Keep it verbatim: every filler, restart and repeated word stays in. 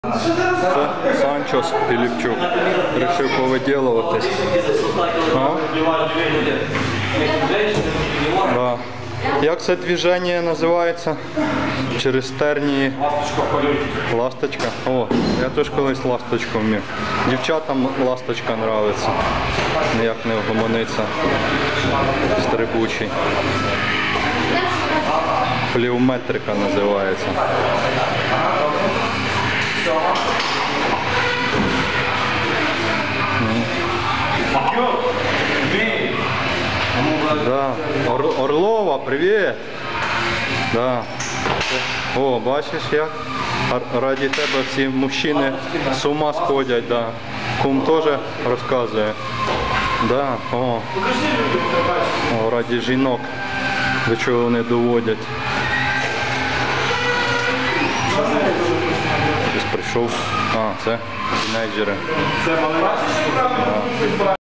Це Санчос Пилипчук. Рішив повиділуватись. Да. Як це движення називається? Через тернії. Ласточка. О, я теж колись ласточку вмів. Дівчатам ласточка подобається. Ніяк не вгомониться. Стрибучий. Пліометрика називається. Да. Ор Орлова, привіт! Да. О, бачиш як? Раді тебе всі мужчини з ума сходять, да. Кум теж розказує. Да. О. О, раді жінок, до чого вони доводять. Хтось прийшов. А, це тінейджери.